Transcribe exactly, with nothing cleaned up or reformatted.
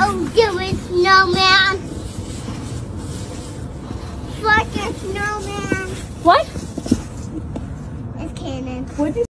Don't do it, Snowman. Fuck your Snowman. What? It's cannon. What did you